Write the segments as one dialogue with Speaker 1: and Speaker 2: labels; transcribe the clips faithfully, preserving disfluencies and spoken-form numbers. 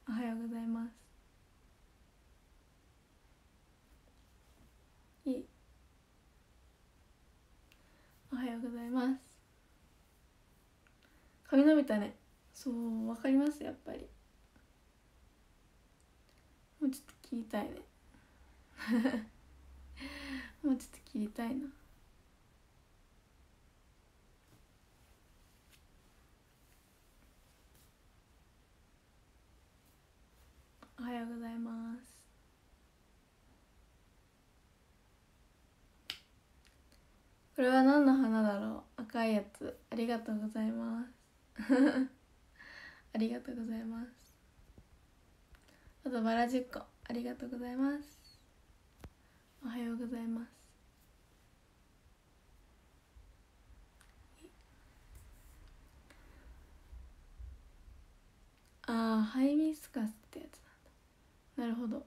Speaker 1: おはようございます。いいおはようございます。髪伸びたね。そうわかります。やっぱりもうちょっと切りたいねもうちょっと切りたいな。おはようございます。これは何の花だろう。赤いやつ。ありがとうございますありがとうございます。あとバラじゅっこありがとうございます。おはようございます。ああ、ハイビスカスってやつなんだ。なるほど。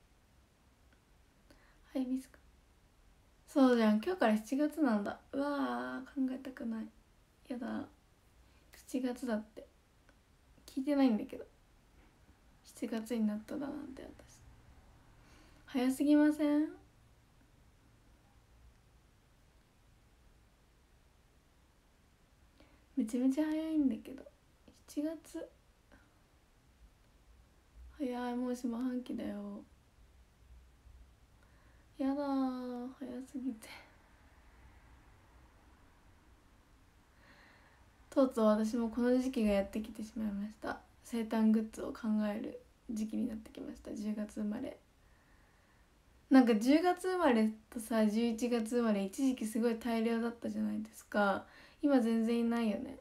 Speaker 1: ハイビスカス、そうじゃん、今日からしちがつなんだ。うわー、考えたくない。やだ、しちがつだって。聞いてないんだけど、しちがつになっただなんて。私早すぎません？めちゃめちゃ早いんだけど。しちがつ早い。もう下半期だよ。やだー、早すぎて。とうとう私もこの時期がやってきてしまいました。生誕グッズを考える時期になってきました。じゅうがつ生まれ。なんかじゅうがつ生まれとさじゅういちがつ生まれ一時期すごい大量だったじゃないですか。今全然いないよね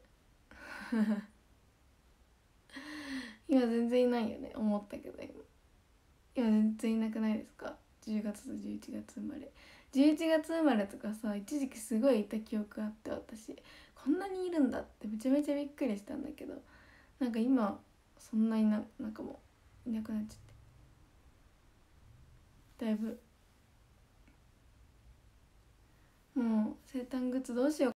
Speaker 1: 今全然いないよね。思ったけど、今今全然いなくないですか？じゅうがつとじゅういちがつ生まれ、じゅういちがつ生まれとかさ、一時期すごいいた記憶あって、私こんなにいるんだってめちゃめちゃびっくりしたんだけど、なんか今そんなにな、なんかもういなくなっちゃって、だいぶ。もう生誕グッズどうしよう